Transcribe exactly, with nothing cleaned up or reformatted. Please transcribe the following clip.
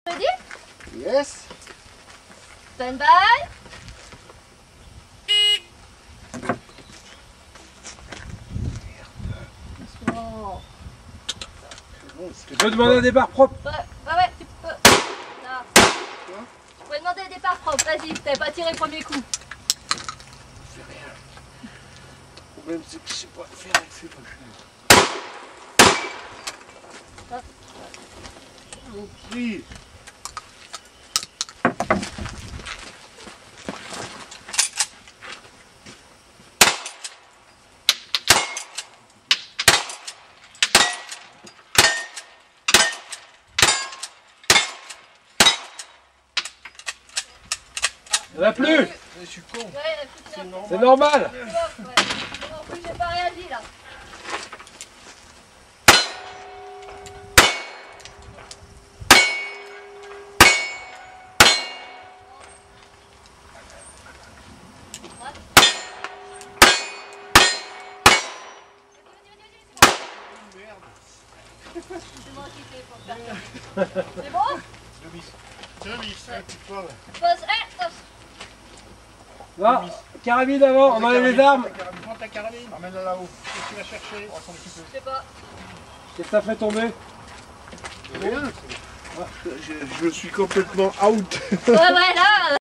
Ready? Yes. Stand by. Oh. Tu peux demander un départ propre. Ouais, ouais, ouais, tu peux. Là. Tu peux demander un départ propre, vas-y, t'avais pas tiré le premier coup. Je fais rien. Le problème c'est que je sais pas faire avec ces machines. Ah. Mon cri. Il n'y en a plus. Je suis con. Ouais, C'est normal. C'est normal. c'est bon, ouais. En plus, j'ai pas réagi là. C'est moi qui fais pour faire ça. C'est bon? Deux vis. Deux vis, un petit peu. Pose, eh, pose. Non, carabine avant, on enlève les armes. Prends ta carabine, emmène-la là-haut. Qu'est-ce que tu vas chercher? On va s'en occuper. Je sais pas. Qu'est-ce que ça fait tomber? Rien. Je, je suis complètement out. Ouais, ouais, là.